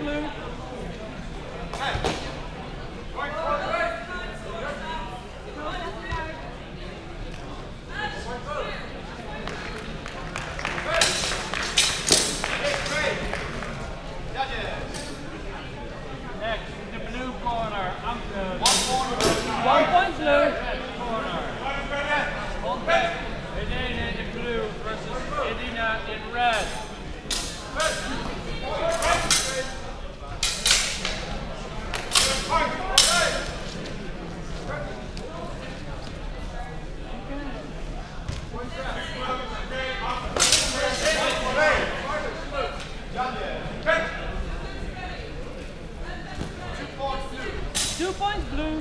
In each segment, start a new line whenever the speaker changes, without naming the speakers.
blue.
Next, the blue corner.
1 point blue.
Corner. Edina in blue versus Edina in red.
2 points blue.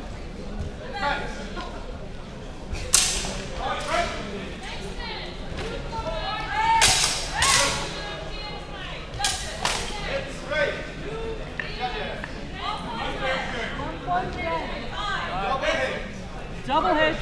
Double hit.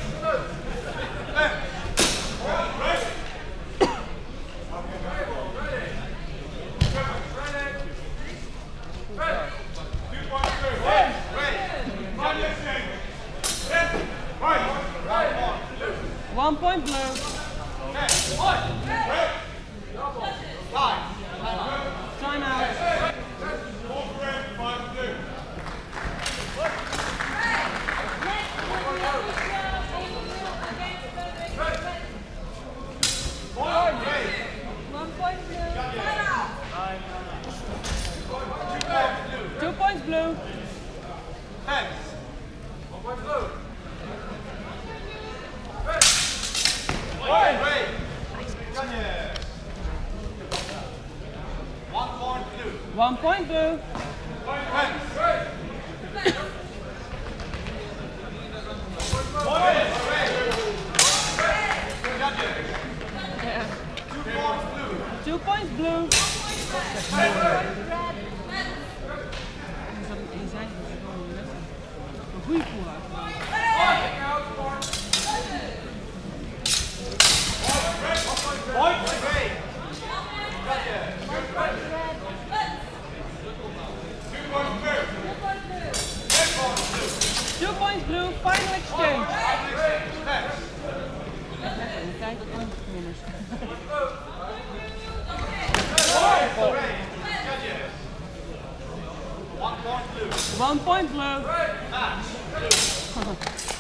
One point blue. Time out. One point blue. 2 points blue.
1 point blue.
1 point blue. 2 points blue. Een goede pool uit. Two points blue, final exchange. Kijk op de nummers. 1 point blue.